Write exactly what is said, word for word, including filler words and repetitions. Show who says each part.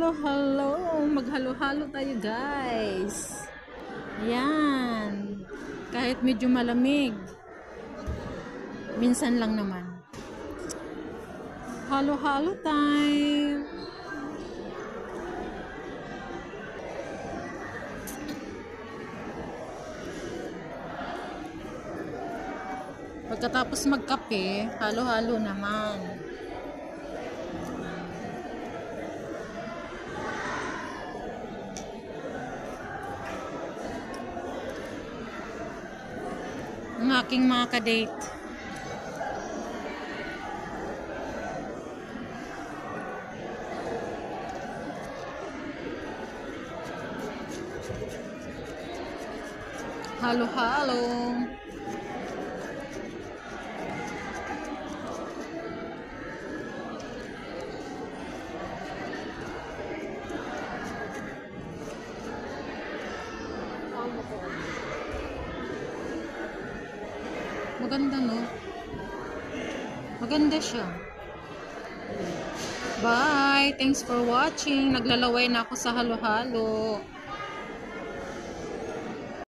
Speaker 1: Hello, hello. Maghalo-halo tayo, guys. Ayan. Kahit medyo malamig. Minsan lang naman. Halo-halo time. Pagkatapos magkape, halo-halo naman. Ang aking mga kadate. Halo-halo. Maganda, no? Maganda siya. Bye! Thanks for watching. Naglalaway na ako sa halo-halo.